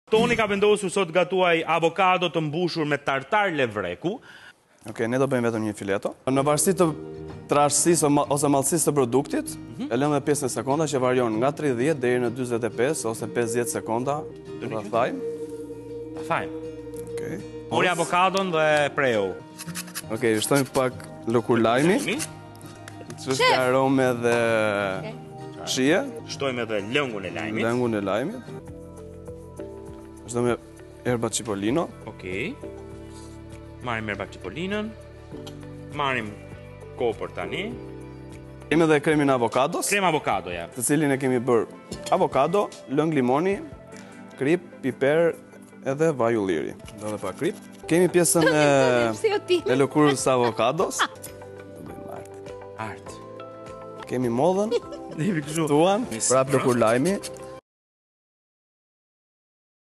Toni ka vendosur sot gatuaj avokado të mbushur me tartar levreku. Okej, ne do bëjmë vetëm një fileto. Në varësi të trashësisë ose mallësisë së produktit, e lëmë me 50 sekonda që varion nga 30 deri në 45 ose 50 sekonda. Ta thajmë. Ta thajmë. Okej. Mori avokadon dhe preu. Okej, shtojmë pak lëkur lajmi. Që është aromë dhe shije. Shtojmë edhe lëngun e lajmit. Lëngun e lajmit. Shtojmë erba cipollino. Okej. Marrim erba cipolinon. Marrim kopër tani. Kemi edhe kremin avokados. Krem avokado, ja. Të cilin e kemi bërë avokado, lëng limoni, krip, piper edhe vaj ulliri. Do dhe pa krip. Kemi pjesën e lëkurës së avokados. Art. Kemi modhen, tuan, prap lëkur lajmi.